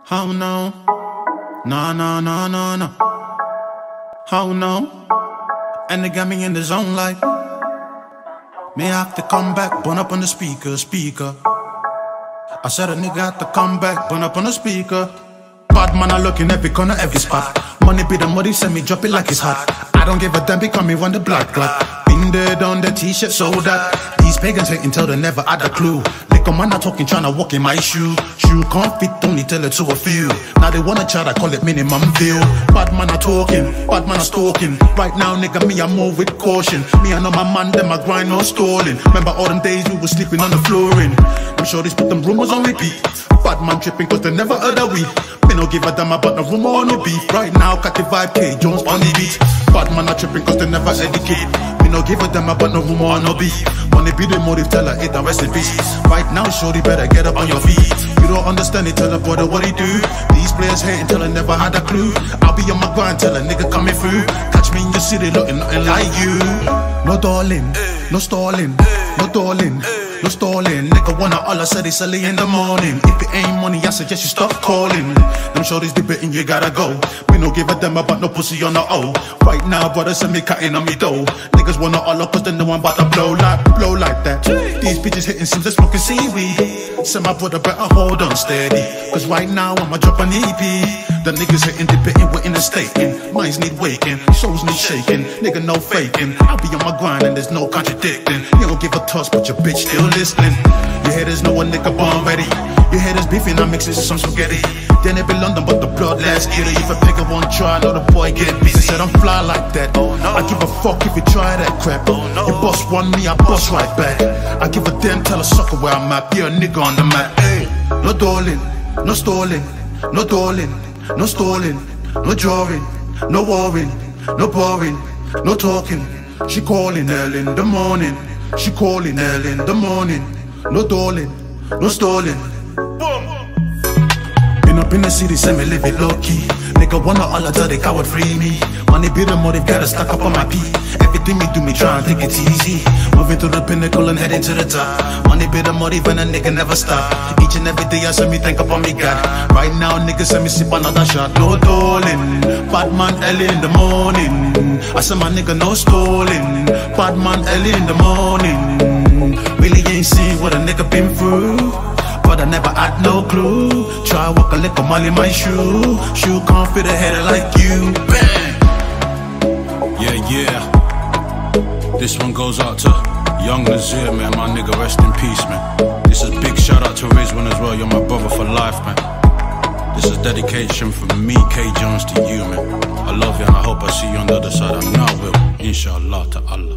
How no? No, no, no, no, no. How no? And they got me in the zone like may I have to come back, burn up on the speaker. I said a nigga have to come back, burn up on the speaker. Bad man, I look in every corner, every spot. Money be the money, send me drop it like it's hot. I don't give a damn, become me run the block. Been there, done the t-shirt, sold that. These pagans hating till they never had a clue. Liquor man, I talking, tryna walk in my shoe. Shoe can't fit, only tell it to a few. Now they wanna try to call it minimum deal. Bad man, I talking, bad man, I stalking. Right now, nigga, me, I move with caution. Me, I know my man, them, I grind, no stalling. Remember all them days we was sleeping on the flooring. I'm sure they put them rumors on repeat. Bad man tripping cause they never heard of we. Me no give a damn about no rumor or no beef. Right now, cut the vibe, K Jones on the beat. Bad man are tripping cause they never educate. Me no give a damn about no rumor or no beef. Wanna be the motive, tell her it and rest in peace. Right now, shorty better get up on your feet. You don't understand it, tell the brother what he do. These players hating till I never had a clue. I'll be on my grind, tell a nigga coming through. Catch me in your city looking nothing like you. No darling, no stalling, no darling. No stalling, nigga wanna all I said it's early in the morning. If it ain't money, I suggest you stop calling. Them shorties debating, you gotta go. We no give a damn about no pussy on the O. Right now, brothers send me cutting on me dough. Niggas wanna all up cause they know I'm about to blow like that. These bitches hitting sims, let's fucking seaweed. So my brother better hold on steady. Cause right now, I'ma drop an EP. The niggas hitting, debating, we're in a stating. Minds need waking, souls need shaking. Nigga, no faking. I'll be on my grind and there's no contradicting. You don't give a toss, but your bitch still listening. You haters know a nigga born ready. You haters beefing, I'm mixing some spaghetti. Then it be London, but the blood last year. If a nigga won't try, know the boy get busy. Said I'm fly like that. Oh, no. I give a fuck if you try that crap. Oh, no. You boss one me, I boss right back. I give a damn, tell a sucker where I'm at. Be a nigga on the map. Hey, no darling, no stalling, no darling, no stalling, no drawing, no worrying, no boring, no talking. She calling early in the morning. She calling early in the morning. No darling, no stalling. Been up in the city, send me live it low key. Nigga wanna all I tell they coward free me. Money be the motive, gotta stack up on my pee. Everything me do, me try and take it easy. Moving to the pinnacle and heading to the top. Money be the motive and a nigga never stop. Each and every day I send me think up on me God. Right now niggas send me sip another shot. No darling, bad man early in the morning. I said my nigga no stalling. Bad man early in the morning. Really ain't seen what a nigga been through. But I never had no clue. Try walk a little mile in my shoe. Shoe can't fit a head like you. Bang! Yeah. This one goes out to Young Nazir, man. My nigga, rest in peace, man. This is big shout out to Rizwan as well. You're my brother for life, man. This is dedication from me, K Jones, to you, man. I love you and I hope I see you on the other side. I know I will. Inshallah to Allah.